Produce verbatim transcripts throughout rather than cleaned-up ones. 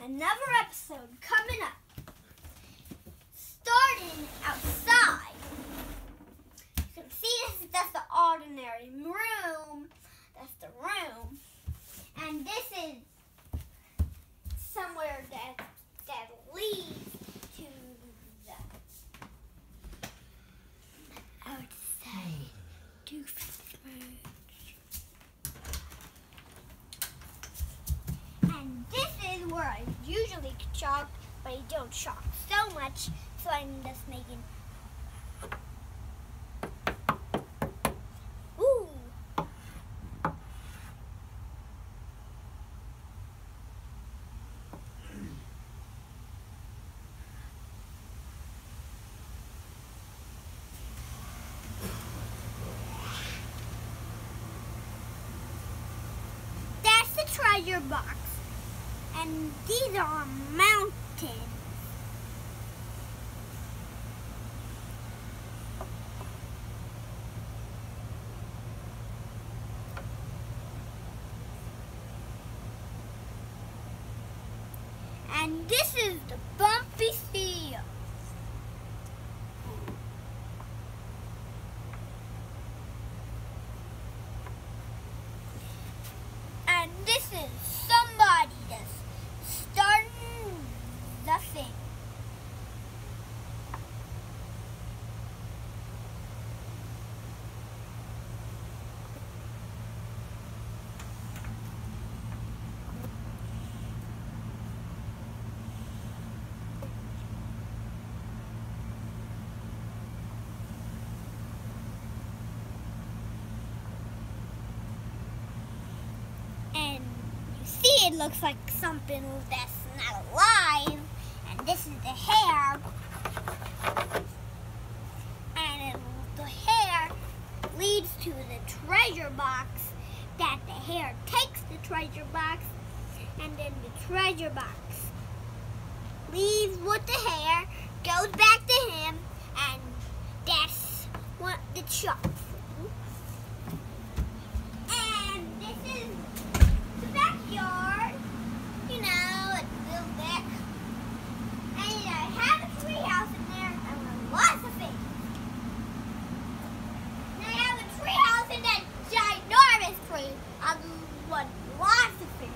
Another episode coming up. Starting outside. You can see this is just the ordinary room. That's the room. And this is somewhere that that leads to the outside doofenshmirtch. And this is where I usually shop, but I don't shop so much, so I'm just making. Ooh. That's the treasure box. And these are mountains. And this is the bumpy field. And this is somebody that's starting the thing. It looks like something that's not alive, and this is the hair, and it, the hair leads to the treasure box, that the hair takes the treasure box, and then the treasure box leaves with the hair, goes back to him, and that's what the shop. And this is the backyard. You know, it's a little bit. And I have a tree house in there and lots of things. And I have a tree house in that ginormous tree. I want lots of things.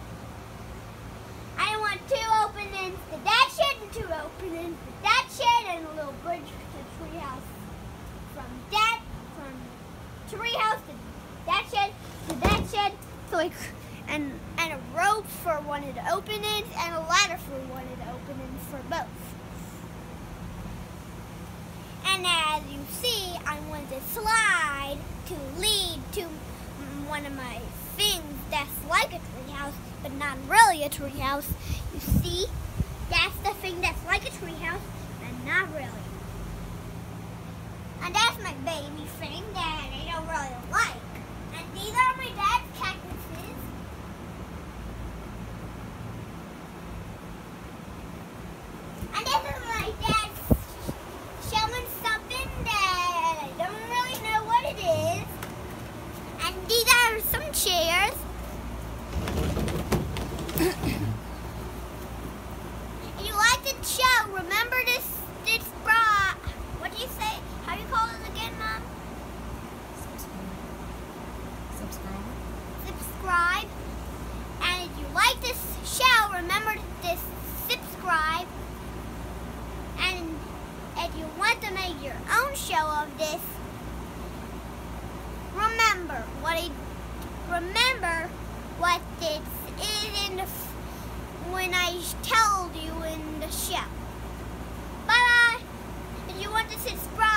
I want two openings to that shed and two openings to that shed and a little bridge to the tree house. From that, from tree house to that shed to that shed. So I And, and a rope for one of the openings and a ladder for one of the openings for both. And as you see, I want to slide to lead to one of my things that's like a treehouse, but not really a treehouse. You see, that's the thing that's like a treehouse, and not really. And that's my baby thing that I don't really like. And these are my dad's cactuses. And this is my dad showing something that I don't really know what it is. And these are some chairs. If you like the show, remember this, this bra. What do you say? How do you call it again, Mom? Subscribe. Subscribe. And if you like this show, remember this subscribe. And if you want to make your own show of this, remember what I remember what this is in the when I told you in the show. Bye bye. If you want to subscribe.